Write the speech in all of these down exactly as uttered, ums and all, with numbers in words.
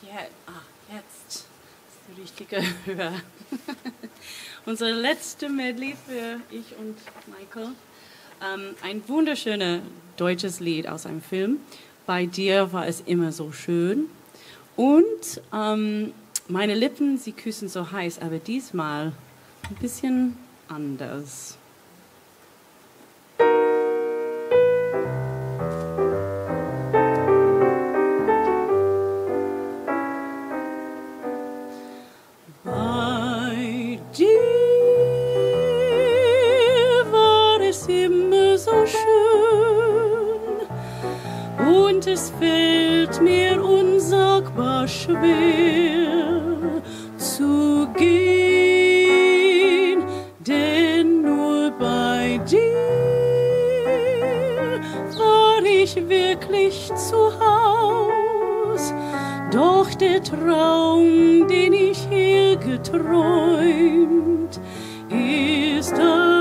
Ja, ah, jetzt ist die richtige Höhe. Unsere letzte Medley für ich und Michael. Ähm, ein wunderschönes deutsches Lied aus einem Film. Bei dir war es immer so schön. Und ähm, meine Lippen, sie küssen so heiß, aber diesmal ein bisschen anders. Bei dir war es immer so schön und es fällt mir unsagbar schwer zu gehen, denn nur bei dir war ich wirklich zu Haus. Doch der Traum, den ich hier geträumt, ist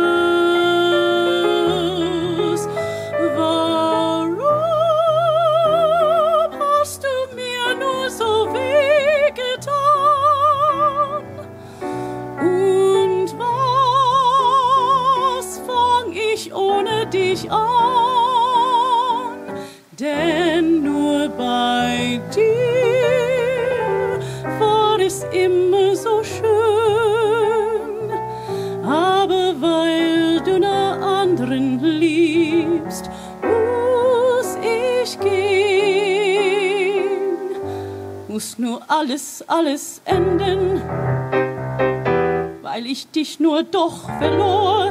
das. Warum hast du mir nur so wehgetan? Und was fang ich ohne dich an? Denn nur bei dir ist immer so schön, aber weil du einer anderen liebst, muss ich gehen, muss nur alles, alles enden, weil ich dich nur doch verlor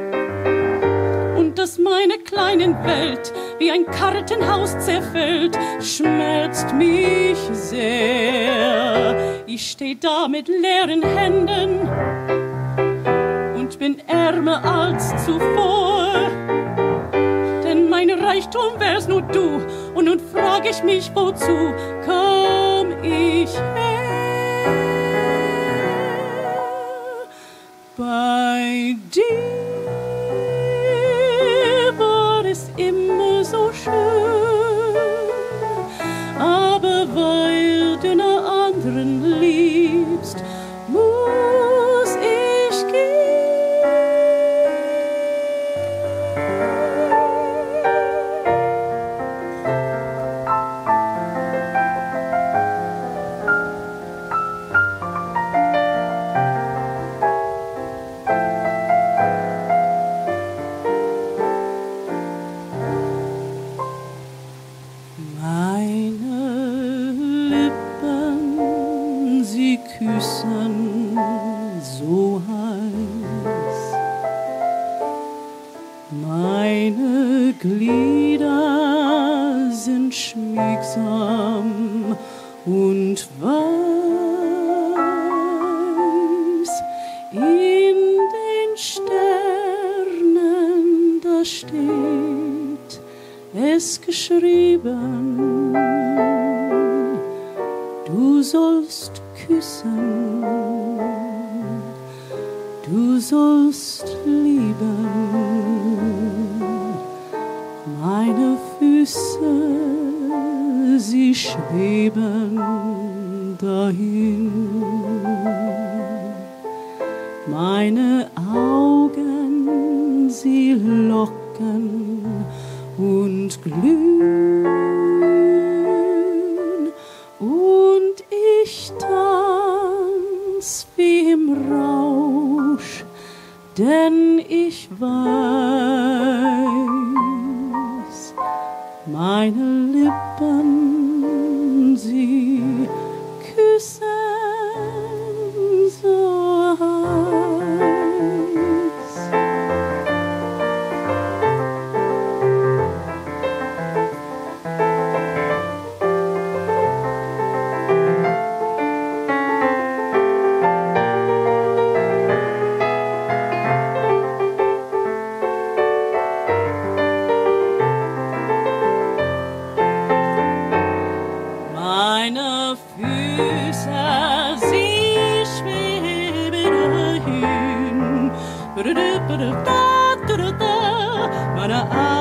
und dass meine kleine Welt wie ein Kartenhaus zerfällt, schmerzt mich sehr. Ich steh da mit leeren Händen und bin ärmer als zuvor. Denn mein Reichtum wär's nur du, und nun frag ich mich, wozu komm ich her? Bei dir war es immer so schön, aber weil du einer anderen liebst, muss ich gehen. Küssen so heiß, meine Glieder sind schmiegsam und weiß, in den Sternen da steht es geschrieben, du sollst küssen, du sollst lieben, meine Füße, sie schweben dahin, meine Augen, sie locken und glühen, und ich tanz wie im Rausch, denn ich weiß, meine Lippen, sie küssen so heiß. Meine Füße, sie schweben dahin. Meine